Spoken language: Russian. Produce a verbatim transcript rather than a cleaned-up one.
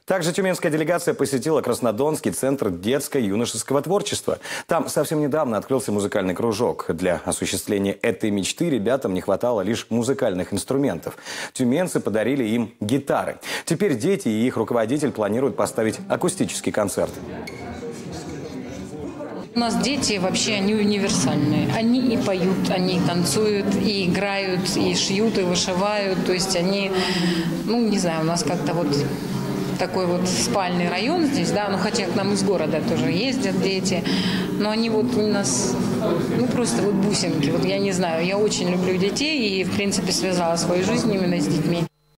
Также тюменская делегация посетила Краснодонский центр детско-юношеского творчества. Там совсем недавно открылся музыкальный кружок. Для осуществления этой мечты ребятам не хватало лишь музыкальных инструментов. Тюменцы подарили им гитары. Теперь дети и их руководитель планируют поставить акустический концерт. У нас дети вообще, они универсальные. Они и поют, они и танцуют, и играют, и шьют, и вышивают. То есть они, ну не знаю, у нас как-то вот такой вот спальный район здесь, да, ну хотя к нам из города тоже ездят дети, но они вот у нас, ну просто вот бусинки. Вот я не знаю, я очень люблю детей и в принципе связала свою жизнь именно с детьми.